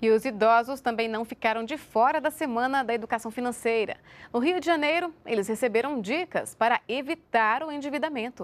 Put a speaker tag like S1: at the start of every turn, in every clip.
S1: E os idosos também não ficaram de fora da Semana da Educação Financeira. No Rio de Janeiro, eles receberam dicas para evitar o endividamento.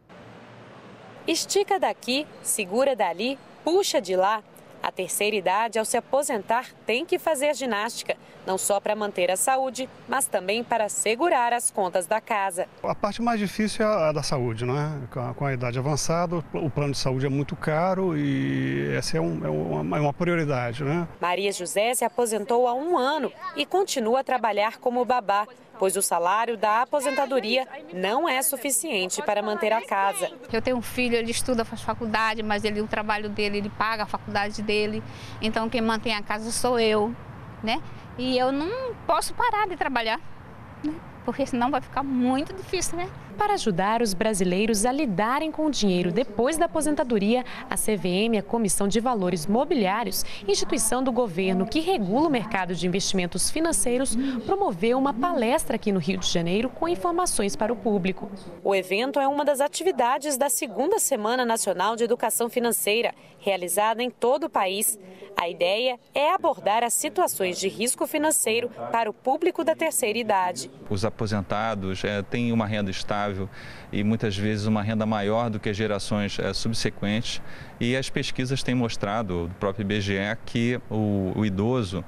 S2: Estica daqui, segura dali, puxa de lá. A terceira idade, ao se aposentar, tem que fazer ginástica, não só para manter a saúde, mas também para segurar as contas da casa.
S3: A parte mais difícil é a da saúde, né? Com a idade avançada, o plano de saúde é muito caro e essa é uma prioridade, né?
S2: Maria José se aposentou há 1 ano e continua a trabalhar como babá, pois o salário da aposentadoria não é suficiente para manter a casa.
S4: Eu tenho um filho, ele estuda, faz faculdade, mas o trabalho dele, ele paga a faculdade dele. Então quem mantém a casa sou eu, né? E eu não posso parar de trabalhar, né? Porque senão vai ficar muito difícil, né?
S2: Para ajudar os brasileiros a lidarem com o dinheiro depois da aposentadoria, a CVM, a Comissão de Valores Mobiliários, instituição do governo que regula o mercado de investimentos financeiros, promoveu uma palestra aqui no Rio de Janeiro com informações para o público. O evento é uma das atividades da 2ª Semana Nacional de Educação Financeira, realizada em todo o país. A ideia é abordar as situações de risco financeiro para o público da terceira idade.
S5: Os aposentados têm uma renda estável e muitas vezes uma renda maior do que as gerações subsequentes, e as pesquisas têm mostrado, do próprio IBGE, que o idoso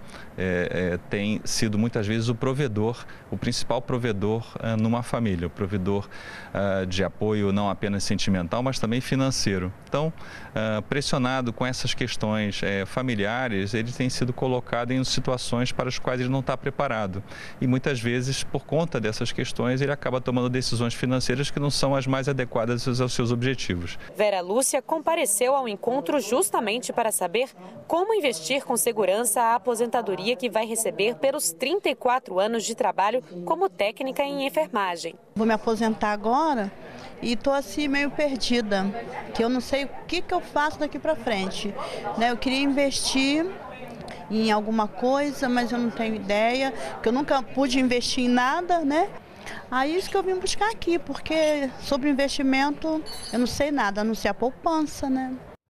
S5: tem sido muitas vezes o provedor, o principal provedor numa família, o provedor de apoio não apenas sentimental, mas também financeiro. Então, pressionado com essas questões familiares, ele tem sido colocado em situações para as quais ele não está preparado. E muitas vezes, por conta dessas questões, ele acaba tomando decisões financeiras que não são as mais adequadas aos seus objetivos.
S2: Vera Lúcia compareceu ao encontro justamente para saber como investir com segurança a aposentadoria que vai receber pelos 34 anos de trabalho como técnica em enfermagem.
S6: Vou me aposentar agora e estou assim meio perdida, que eu não sei o que eu faço daqui para frente, né? Eu queria investir em alguma coisa, mas eu não tenho ideia, que eu nunca pude investir em nada, né? Aí isso que eu vim buscar aqui, porque sobre investimento eu não sei nada, a não ser a poupança, né?